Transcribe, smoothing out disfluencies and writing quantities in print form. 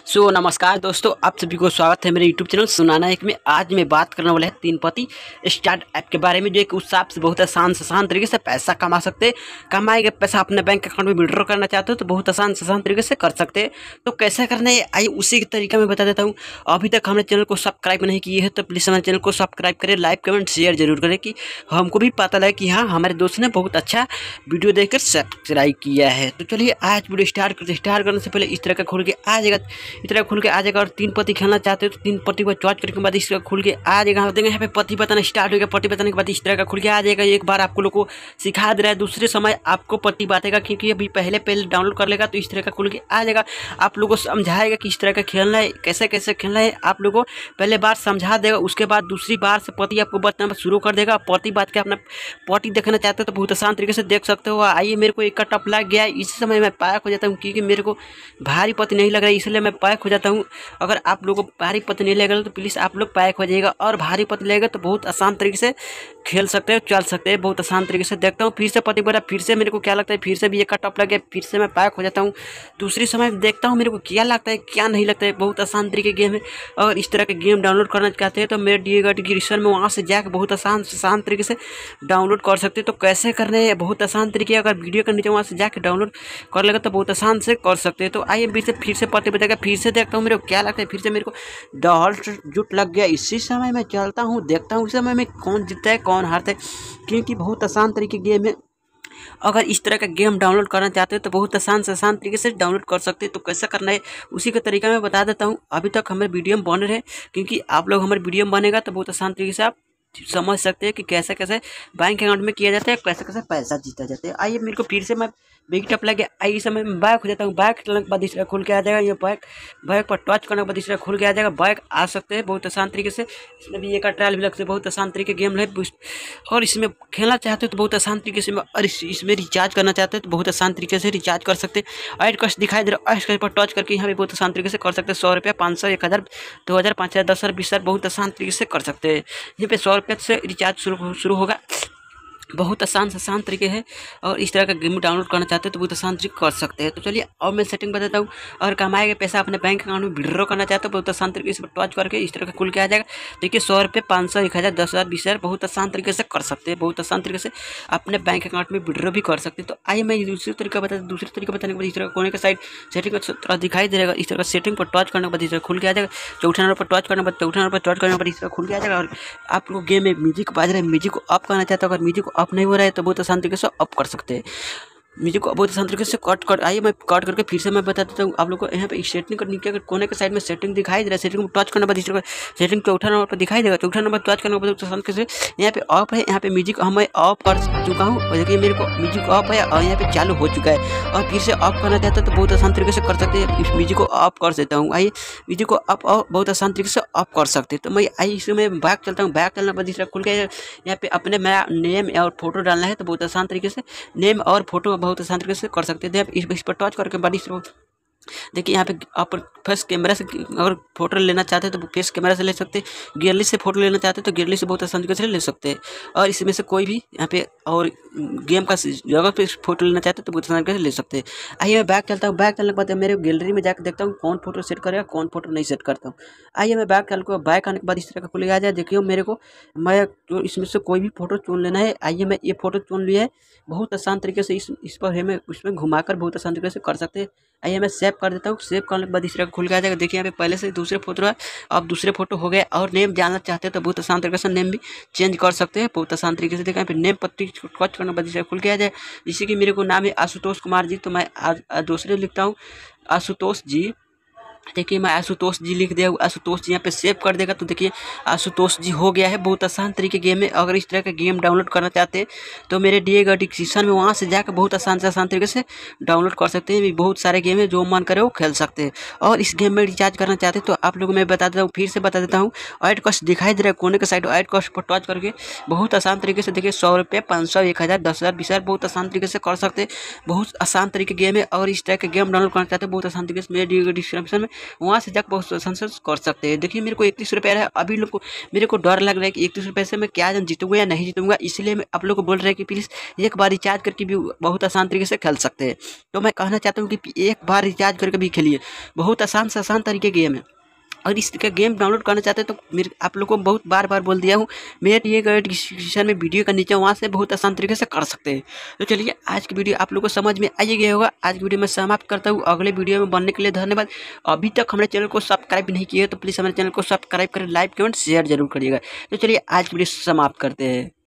नमस्कार दोस्तों, आप सभी को स्वागत है मेरे यूट्यूब चैनल सुनाना एक में। आज मैं बात करने वाला है तीन पति स्टार्ट ऐप के बारे में, जो एक उस हिसाब से बहुत आसान तरीके से पैसा कमा सकते हैं। कमाए गए पैसा अपने बैंक अकाउंट में विड्रॉ करना चाहते हो तो बहुत आसान तरीके से कर सकते हैं। तो कैसे करना है आइए उसी के तरीका मैं बता देता हूँ। अभी तक हमने चैनल को सब्सक्राइब नहीं किए है तो प्लीज़ हमारे चैनल को सब्सक्राइब करें, लाइक कमेंट शेयर जरूर करें कि हमको भी पता लगे कि हाँ हमारे दोस्त ने बहुत अच्छा वीडियो देखकर सब्सक्राइब किया है। तो चलिए आज वीडियो स्टार्ट करते। स्टार्ट करने से पहले इस तरह का खुल के आ जाएगा, इस तरह खुल के आ जाएगा। और तीन पति खेलना चाहते हो तो तीन पति को चॉइस करने के बाद इस तरह खुल के आ जाएगा। देंगे यहाँ पे पति बताना स्टार्ट हो गया। पति बताने के बाद इस तरह का खुल के आ जाएगा। एक बार आपको लोग को सिखा दे रहा है, दूसरे समय आपको पति बातेगा, क्योंकि अभी पहले डाउनलोड कर लेगा तो इस तरह का खुल के आ जाएगा। आप लोगों को समझाएगा कि इस तरह का खेलना है, कैसे कैसे खेलना है। आप लोगों को पहले बार समझा देगा, उसके बाद दूसरी बार से पति आपको बताना शुरू कर देगा। पति बात के अपना पति देखना चाहते हो तो बहुत आसान तरीके से देख सकते हो। आइए मेरे को एक टप लग गया, इसी समय मैं पैक हो जाता हूँ, क्योंकि मेरे को भारी पति नहीं लग रहा है, इसलिए मैं पैक हो जाता हूँ। अगर आप लोगों को भारी पति नहीं लगेगा तो प्लीज़ आप लोग पैक हो जाएगा, और भारी पति लगेगा तो बहुत आसान तरीके से खेल सकते हो, चल सकते हैं बहुत आसान तरीके से। देखता हूँ फिर से पति बोला, फिर से मेरे को क्या लगता है, फिर से भी एक टप लग गया, फिर से मैं पैक हो जाता हूँ। दूसरी समय देखता हूँ मेरे को क्या लगता है क्या नहीं लगता है। बहुत आसान तरीके गेम है। अगर इस तरह के गेम डाउनलोड करना चाहते हैं तो मेरे दिए गए डिस्क्रिप्शन में वहाँ से जाकर बहुत आसान तरीके से डाउनलोड कर सकते हैं। तो कैसे करने हैं बहुत आसान तरीके, अगर वीडियो के नीचे वहाँ से जाकर डाउनलोड कर लेगा तो बहुत आसान से कर सकते हैं। तो आइए फिर से पति बताएगा, फिर से देखता हूँ मेरे को क्या लगता है। फिर से मेरे को डॉल्ट जुट लग गया। इसी समय मैं चलता हूँ, देखता हूँ इस समय में कौन जीतता है कौन हारता है, क्योंकि बहुत आसान तरीके गेम है। अगर इस तरह का गेम डाउनलोड करना चाहते हो तो बहुत आसान तरीके से डाउनलोड कर सकते हैं। तो कैसे करना है उसी का तरीका मैं बता देता हूँ। अभी तक हमारे वीडियो में बन रहे, क्योंकि आप लोग हमारे वीडियो में बनेगा तो बहुत आसान तरीके से आप समझ सकते हैं कि कैसे कैसे बैंक अकाउंट में किया जाता है, कैसे कैसे पैसा जीता जाता है। आइए मेरे को फिर से मैं बिग टप लगे, आइए समय में बैक हो जाता हूँ। बैक चलने के बाद इस तरह खुल के आ जाएगा। ये बैक पर टच करने के बाद इस तरह खुल के आ जाएगा। बैक आ सकते हैं बहुत आसान तरीके से। इसमें भी एक ट्रायल भी लगते हैं, बहुत आसान तरीके गेम है। और इसमें खेलना चाहते हो तो बहुत आसान तरीके से, और इसमें रिचार्ज करना चाहते हो तो बहुत आसान तरीके से रिचार्ज कर सकते हैं। ऐड कस्ट दिखाई दे रहा है, ऐड पर टच करके यहाँ पे बहुत आसान तरीके से कर सकते हैं। 100 रुपया, 500, 1000, 2000, 5000, 10,000, 20,000 बहुत आसान तरीके से कर सकते हैं। यहाँ पे 100 रुपये से रिचार्ज शुरू होगा। बहुत आसान तरीके है। और इस तरह का गेम डाउनलोड करना चाहते हो तो बहुत आसान तरीके कर सकते हैं। तो चलिए और मैं सेटिंग बताता हूँ। और कमाए गए पैसा अपने बैंक अकाउंट में विड्रॉ करना चाहते हो बहुत आसान तरीके से टच करके इस तरह का खुल के आ जाएगा। देखिए 100 रुपये, 500, 1000, 10,000, 20,000 बहुत आसान तरीके से कर सकते हैं। बहुत आसान तरीके से अपने बैंक अकाउंट में विड्रॉ भी कर सकते हैं। तो आइए मैं दूसरी तरीका दूसरे तरीका बताने के बाद इस तरह कोने के साइड सेटिंग का दिखाई देगा। इस तरह सेटिंग पर टच करने के बाद इस तरह खुल के आ जाएगा। चौथा नंबर पर टच करने के बाद चौथा नंबर पर टच करने के बाद इस तरह खुल के आ जाएगा। और आप लोग गेम में म्यूजिक बाज रहे हैं, म्यूजिक को ऑफ करना चाहते हो, अगर म्यूजिक को ऑफ नहीं हो रहा है तो बहुत आसान तरीके से ऑफ कर सकते हैं। म्यूजिक को बहुत आसान तरीके से कट आइए मैं कट करके फिर से मैं बता देता हूँ आप लोग को। यहाँ पे सेटिंग करने के कोने के साइड में सेटिंग दिखाई दे रहा है। सेटिंग में टच करने के बाद इस तरह सेटिंग चौथा नंबर पर दिखाई देगा। चौथा नंबर टच करने के बाद आसान तरीके से यहाँ पे ऑफ है। यहाँ पे म्यूजिक मैं ऑफ कर चुका हूँ, और देखिए मेरे को म्यूजिक ऑफ है और यहाँ पे चालू हो चुका है। और फिर से ऑफ करना चाहते हो तो बहुत आसान तरीके से कर सकते हैं। इस म्यूजिक को ऑफ कर देता हूँ। आइए म्यूजिक को ऑफ बहुत आसान तरीके से ऑफ कर सकते हैं। तो मैं आइए इसमें बैक चलता हूँ। बैक चलने के बाद इस तरह खुल के यहाँ पे अपने नेम और फोटो डालना है तो बहुत आसान तरीके से नेम और फोटो बहुत आसान तरीके से कर सकते थे। आप इस पर टच करके बड़ी देखिए यहाँ पे आप फेस कैमरा से अगर फोटो लेना चाहते हैं तो फेस कैमरा से ले सकते हैं। गैलरी से फोटो लेना चाहते हैं तो गैलरी से बहुत आसान तरीके से ले सकते हैं। और इसमें से कोई भी यहाँ पे और गेम का जगह पे फोटो लेना चाहते हैं तो बहुत आसान तरीके से ले सकते हैं। आइए मैं बैक चलता हूँ। बैक चलने के बाद मेरे गैलरी में जाकर देखता हूँ कौन फोटो सेट करेगा कौन फोटो नहीं सेट करता हूँ। आइए मैं बैक चल को बैक आने के बाद इस तरह का खुलेगा आ जाए। देखिए मेरे को मैं इसमें से कोई भी फोटो चुन लेना है। आइए मैं ये फोटो चुन लिया है। बहुत आसान तरीके से इस पर हमें उसमें घुमाकर बहुत आसान तरीके से कर सकते हैं। आइए मैं सेव कर देता हूँ। सेव करने के बाद इस तरह खुल के आ जाएगा। देखिए यहाँ पे पहले से दूसरे फोटो है, अब दूसरे फोटो हो गए। और नेम जानना चाहते हैं तो बहुत आसान तरीके से नेम भी चेंज कर सकते हैं बहुत आसान तरीके से। देखिए यहाँ पे नेम पत्ती टच करने के बाद इस तरह खुल के आ जाए। जैसे कि मेरे को नाम है आशुतोष कुमार जी, तो मैं दूसरे लिखता हूँ आशुतोष जी। देखिए मैं आशुतोष जी लिख दिया। आशुतोष जी यहाँ पे सेव कर देगा तो देखिए आशुतोष जी हो गया है। बहुत आसान तरीके गेम है। अगर इस तरह का गेम डाउनलोड करना चाहते हैं तो मेरे दिए गए डिस्क्रिप्शन में वहाँ से जाकर बहुत आसान तरीके से डाउनलोड कर सकते हैं। बहुत सारे गेम है, जो मन करे वो खेल सकते हैं। और इस गेम में रिचार्ज करना चाहते हैं तो आप लोगों को मैं बता देता हूँ, फिर से बता देता हूँ। ऐड कस्ट दिखाई दे रहा है कोने के साइड, ऐड कस्ट पर टच करके बहुत आसान तरीके से देखिए 100 रुपये, 500, 1000, 10,000, 20,000 बहुत आसान तरीके से कर सकते हैं। बहुत आसान तरीके गेम है। और इस तरह के गेम डाउनलोड करना चाहते हैं बहुत आसान तरीके से मेरे दिए गए डिस्क्रिप्शन में वहाँ से जाकर बहुत आसान से कर सकते हैं। देखिए मेरे को 31 रुपये है, अभी लोग को मेरे को डर लग रहा है कि 31 रुपये से मैं क्या जीतूंगा या नहीं जीतूंगा, इसलिए मैं आप लोग को बोल रहे हैं कि प्लीज़ एक बार रिचार्ज करके भी बहुत आसान तरीके से खेल सकते हैं। तो मैं कहना चाहता हूँ कि एक बार रिचार्ज करके भी खेलिए, बहुत आसान से आसान तरीके गेम है। और इस का गेम डाउनलोड करना चाहते हैं तो मेरे आप लोग को बहुत बार बार बोल दिया हूँ, मेरे दिए गए डिस्क्रिप्शन में वीडियो का नीचे, वहाँ से बहुत आसान तरीके से कर सकते हैं। तो चलिए आज की वीडियो आप लोग को समझ में आ ही गया होगा। आज की वीडियो में समाप्त करता हूँ, अगले वीडियो में बनने के लिए धन्यवाद। अभी तक हमारे चैनल को सब्सक्राइब नहीं किए तो प्लीज़ हमारे चैनल को सब्सक्राइब करें, लाइक कमेंट शेयर जरूर करिएगा। तो चलिए आज की वीडियो समाप्त करते हैं।